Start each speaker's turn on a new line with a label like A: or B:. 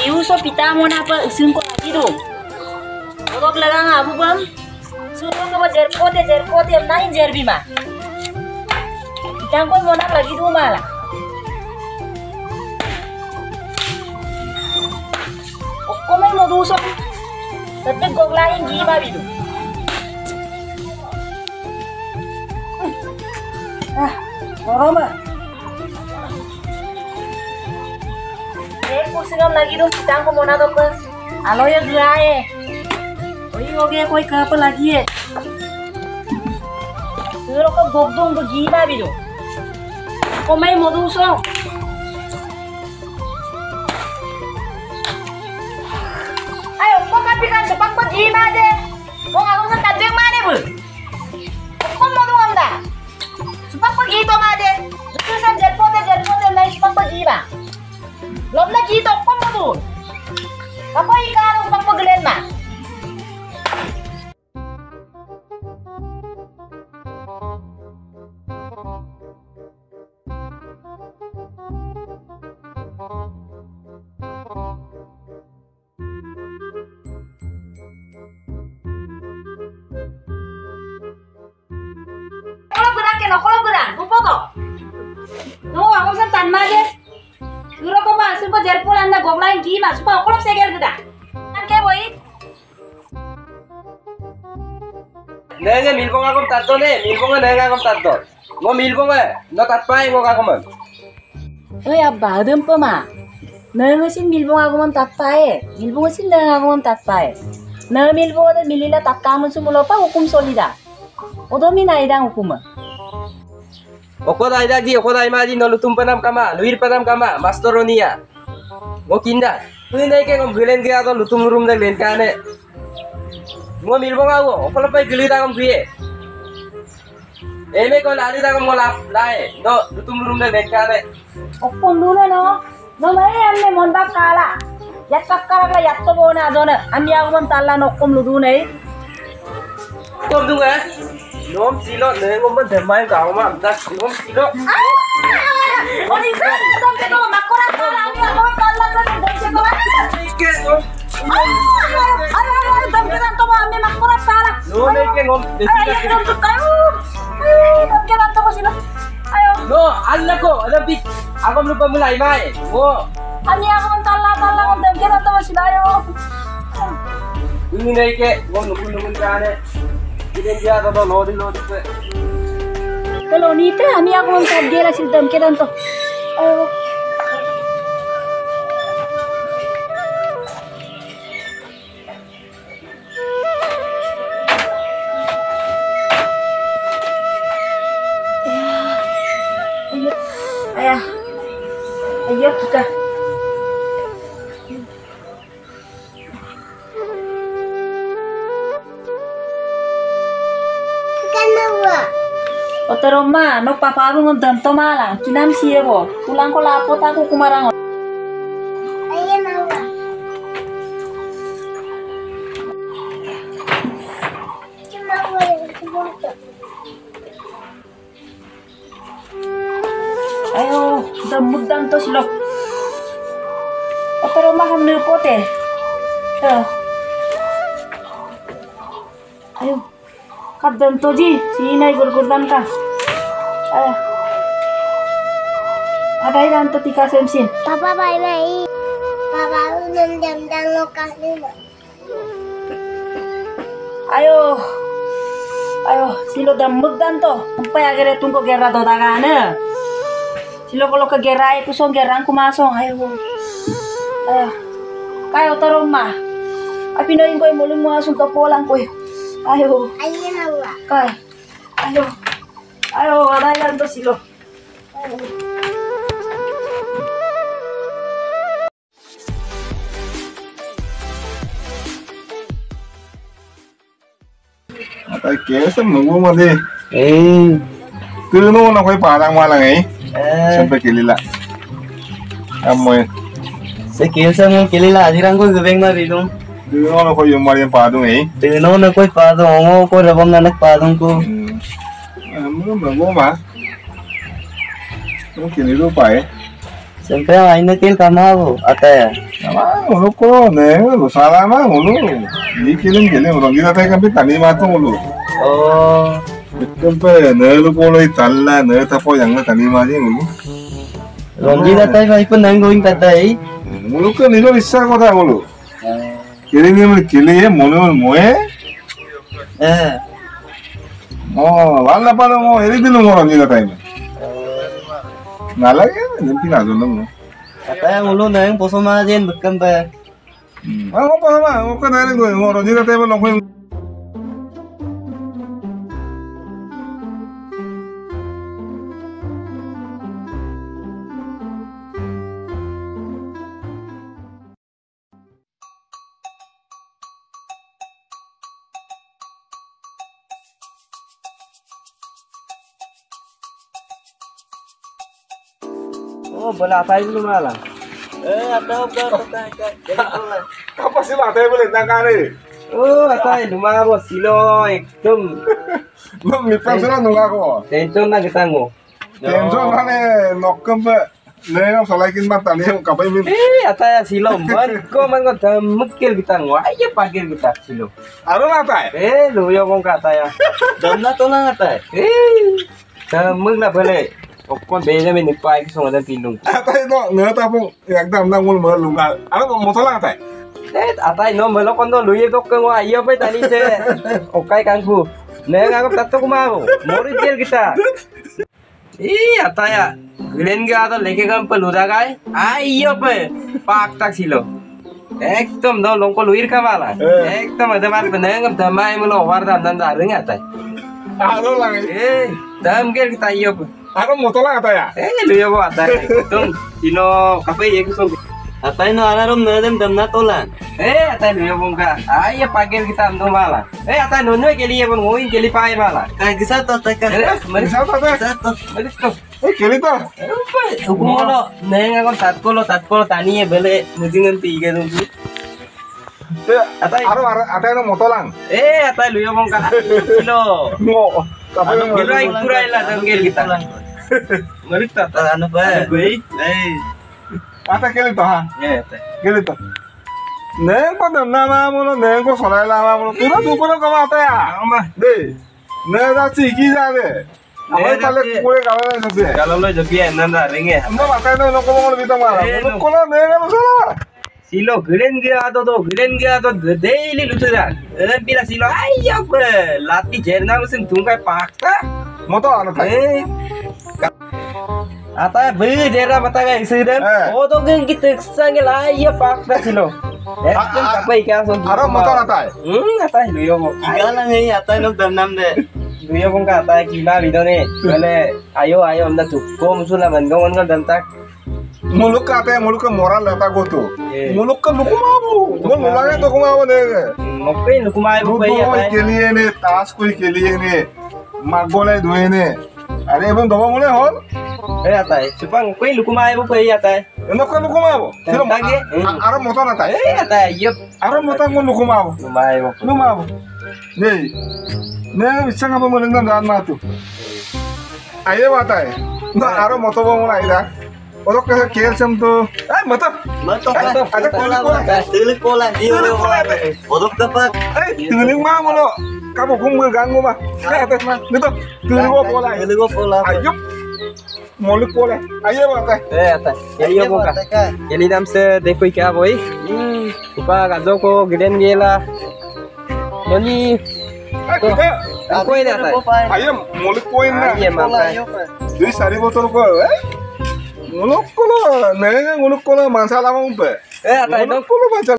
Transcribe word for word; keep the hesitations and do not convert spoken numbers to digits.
A: iuso pita mo na pa isun ko lagi do. Odok laga nga abu bam. Suruh ko ba jerpote jerpote nahin jerbi ma. Pitang ko mo na lagi do mala. Okko may moduso. Tapi goglahin giba bidu. Ah, Roma. Eh, kursiram lagi dong, kita ko muna to pa. Alo ya gae. Oi, oke koi ka pa lagi eh. Pero ko gogdong giba bidu. Ko may moduso. Ayo, kok kapikan sepak pa giba de. Kung ako sa tajeng mane bu. Kok mo dong amda. Sepak pa gito made. Itu sa jerpote jerpote na sepak pa giba. Lom na gito ko mo dun. Ako ikarong pagpaglen ma. No, kalau berang, lupa toh. No, aku sen tanma je. Dulu kau mah sumpah jerpul anda goblain gimana? Sumpah aku lop seger kita. Kan kayak boy.
B: Nenge milbong aku tato ne, milbong nenge aku tato. Mau milbong eh, no tatpai mau aku man.
A: Oh ya, badem pema. Nenge sin milbong aku man tatpai, milbong sin nenge aku man tatpai. Nenge milbong ada milila tatkamun semula apa hukum solida. Odo minaidang hukum.
B: Oko da ida ji, oko da ima ji no lutum panam kama, luir panam kama, mastoronia. Ngo kinda. Tui nai ke ngom gilen gaya to lutum rum da len kane. Ngo milbong aku, oko lepai gili da ngom gie. Eme ko lali da ngom lap lae, no lutum rum da len kane.
A: Oko dulu no, no mai amne monda kala. Yat kakkara ka yat to bona adona. Ami aku man talla no kom ludu nei.
B: Kom dung eh. Nom silo ne ngom ban demai ka ngom am das ngom silo.
A: Oh ni kan dom ke no makora kala ami aku man talla ka dom ke no.
B: Ke ngom.
A: Ay ay ay dom ke to ami makora kala.
B: No ne ke ngom.
A: Ay dom ke kayu. Ay dom ke to silo. Ayo.
B: No, alla ko, ada big. Ako lupa mulai mai. Wo.
A: Ami aku man talla talla ngom dom ke to silo ayo.
B: Ini nai ke ngom nukun nukun kane. Ini dia to lodi lodi pe.
A: Kalau ni teh ami aku man tad gela sil dom ke to. Ayo. Ayah, ayah kita. Otero ma, no papa aku ngedam to malang, kinam siebo, pulang ko lapot aku kumarang.
C: Ayah mau. Cuma boleh foto.
A: Ayo, damudang to silok. Otero ma ham nepote. Ayo. Ayo. Kadam to ji, sini gurgurdan ka. Ayo. Ada yang to tika semsin.
C: Papa bye bye. Papa udah jam-jam lokasi.
A: Ayo. Ayo, silo damudang to. Sampai akhirnya tunggu gerra to dagane. Silo kalau ke gerra itu song gerang kumasong. Ayo. Ayo. Kayo to rumah. Api noin ko mulung mo asung ka polang ko. Ayo.
C: Ayah mau.
A: Kay. Ayo. Ayo, ada yang to silo. Ayo.
D: Tại kế sắp ngủ mà đi.
B: Eh.
D: Cứ nó nó quay bà đang qua là ấy. Sắp phải kể lại. Em mời.
E: Sa kilsa mo kilila adirang ko gaweng ma bidong.
D: Cứ nó nó quay dùng mà đi bà đúng ấy.
E: Tino na ko'y padong ngo ko rabang na nagpadong ko.
D: Em nó mà ngủ mà. Nó kể lại đâu phải.
E: Siyempre ay nakil kama ko ate.
D: Ama muluk ko ne lu salah mah mulu. Di kilim kilim orang kita teh kan tani matu mulu.
E: Oh,
D: Betul pe ne lu polo italla ne tapo yang tani mati mulu.
E: Ronji datay pa ipon nang going tatay.
D: Muluk ko nilo isar কথা mulu. Kilim kilim kilim mulu moe.
E: Eh,
D: Oh, wala pa mo eri dilu mo orang kita teh. Nalagi nempi na dulu.
E: tatay ang ulo nang poso majen bekam pa.
D: Ah, apa sama? Oke nari gue mo orang kita teh belum kau.
B: Oh, bola tayo dulu malah.
E: Eh, atau ka tatay ka.
D: Apa sih lah teh boleh nangkari?
B: Oh, atay lumabo silo ekdom.
D: Lo mipang sila nunga ko.
B: Tension na kita mo.
D: Tension mana nokkem pe. Ne yang solakin mata ni kapai min.
B: Eh, atay silo man ko man ko damukil kita mo. Ay, pagil kita silo.
D: Aro na tay.
B: Eh, luyo mong kataya.
E: Dam na to lang atay.
B: Eh, damuk na bale. Okon beda min ipai ko sa pinung.
D: Tay no ne tapong yakdam nang mul mul lunga. Aro mo tolang tay.
B: Eh, atay no melokon no luyo to ko ayo pa tani se. Okay kangku. Ne nga ko tatto kumao. Mori jel kita. Eh, ataya. Glen ga to leke kam peluda gai. Ayo pe. Pak tak silo. Ekdom no longko luir kamala. Ekdom ada mar beneng damai mulo war dam dam dareng atay.
D: Aro lang.
B: Eh, dam gel kita iyo pe.
D: Aro mo tolang tay ya.
B: Eh, luyo ko atay. Tum sino kape ye ko
E: Tatay no anarom na dem dam na to lang.
B: Eh, atay luyo mong ka. Ay, pagil kita ando mala. Eh, atay nono ke liye pun nguin ke lipai mala.
E: Kay gisa to tatay ka.
B: Eh, maris
D: Bisa tay.
E: Gisa to.
B: maris to.
D: Eh kelito.
B: Eh, pa. Ukumo neng ako tatkolo tatkolo tani e bele mujingan tiga dulu.
D: Atay. Aro atay no mo tolang.
B: Eh, atay luyo mong ka. Silo.
D: Mo. Kapai mo.
B: Girai kurai lah tanggil kita. Maris to.
E: Ano ba?
B: Gue.
E: Eh,
D: Atay kelito ha.
B: Eh, atay.
D: Kelito. Neng ko dam na ma mo neng ko solai la ma mo. Tuna tu ko ka mata ya.
B: Ama.
D: De. Ne da chiki ja de. Amai tale kure kala na se.
B: Kalau lo jadi nanda ringe.
D: Anda mata no no ko mo bita ma.
B: Eh,
D: Mo ko la ne ga no sala.
B: Silo giren gaya to to giren gaya to daily luturan. Eh, bila silo ayo pe. Lati jerna musim tungkai pakta.
D: Mo to ana tai.
B: Eh. Ata be jera mata ga isudem.
D: Eh.
B: Oh to gen kita sange la iya pakta silo. Eh, kan kapai ka so.
D: Aro mo to ana tai.
B: Hmm, ata luyo mo.
E: iga lang eh atay no dam nam de.
B: Luyo kong kata kila video ne. Bale ayo ayo anda tu. Ko musula mandong on dan tak.
D: Muluk ka te muluk ka moral lata go to.
B: Eh.
D: Muluk ka luku ma bu. Mo mulanga to ko ma ne.
B: Ngopi lu kumai bu
D: Luku
B: pai
D: ko
B: ata.
D: ke liye ne task ko ke liye ne. Magole doe ne. Are ebon do mo le hol.
B: Eh ata. Supang ngopi lu kumai bu pai ata.
D: Eno ka luku ma bu. Sino ma.
B: Tagi.
D: Aro mo to ana tai.
B: Eh ata yup.
D: Aro mo ta ngun luku ma bu.
B: Kumai bu.
D: Lu ma bu. Ne. Ne bisa ngapa mo nang dan ma tu. Aye mata eh. Na aro mo to mo na ida. Orok ka kel sam to. Ay mata.
E: Mato
D: Ay,
E: ka.
D: ada kulit ko lang.
E: Tulik ko lang. Di
D: Tulik ko lang.
E: Bodok ka pa.
D: Ay, tuling ma mo lo. Kamu kung ganggu ma. Kaya atas ma. Dito. Tuling ko po lang.
E: Tulik ko po lang.
D: Ayup. Molik ko lang. Aye mata.
B: Eh ata. Keliyo mo ka. Keli nam se dekoi ka boy. Hmm. Upa gazo ko giren gela. Noni.
D: Ay, kita.
B: Ako ini ata.
D: Aye molik ko na.
B: Iya mama.
D: Dui sari botol ko. Eh. Muluk ko lo. Nenga muluk ko lo masalah mo pe.
B: Eh ata
D: Muluk ko lo masalah.